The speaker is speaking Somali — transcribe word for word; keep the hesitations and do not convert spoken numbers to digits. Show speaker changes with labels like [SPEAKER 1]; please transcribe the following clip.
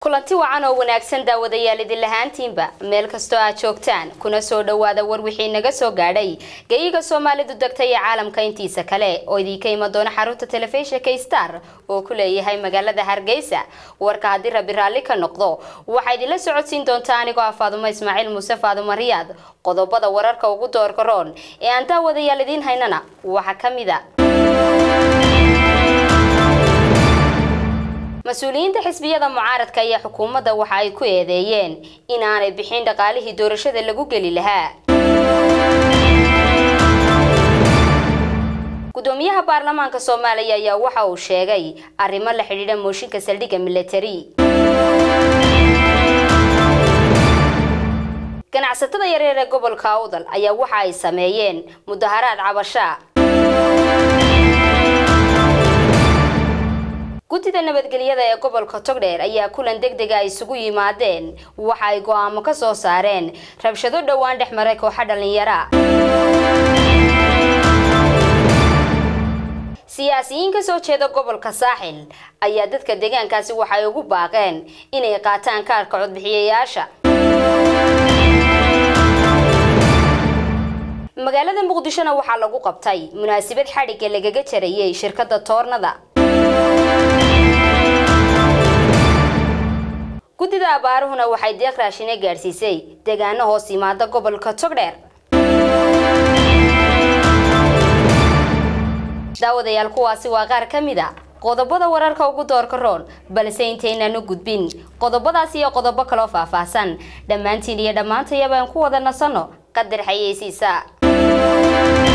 [SPEAKER 1] kulanti wacan oo wanaagsan daawadayaal idin lahaantiinba meel kasto aad joogtaan kuna soo dhawaada war wixii naga soo gaadhay geeyiga Soomaalidu degtay ee caalamka intiisa kale oo idinka iman doona xarunta telefishinka Star oo ku leeyahay magaalada Hargeysa warka hadii Rabbi raali ka noqdo waxa idin la socodsiin doontaa anigoo Faadumo Ismaaciil Muuse Faadumo Riyaad qodobada wararka ugu doorka roon ee aan daawadayaal idin haynana waxa kamida مسؤولين حزبية معارضة يا حكومة وحاي كويدين إن أنا بحين دقاله دورشة اللي جوجل لها. قدوميها برلمان كصوماليا يا وحى وشاقي الرمال الحريرة موشين كسلديك ميليتري. كان عساتنا يرير قبل كاودل أي وحى سمايين مظاهرات عبشاء. gudida nabadgelyada ee gobolka Togdheer ayaa kulan degdeg ah isugu yimaadeen waxa ay go'aamo ka soo saareen rabshado dhawaan dhexmaray kooxo dhalinyaro siyaasiyiin ka soo jeeda gobolka Saaxil ayaa dadka deegaankaasi waxa ay ugu baaqeen inay qaataan kaarka codbixiyayaasha magaalada Muqdisho waxa lagu qabtay munaasabad xadhig lagaga jarayay shirkadda Toornada gudida abaaruhuna waxay deeq raashin gaarsiisay deegaano hoos yimaada gobolka Togdheer daawadayaal kuwaasi waa qaar kamida qodobada wararka ugu doorka roon balse intaynan u gudbin qodobadaas iyo qodobo kale oo faahfaahsan dhamaantiin iyo dhamaantayaba aan ku wada nasano qadar xayeysiisa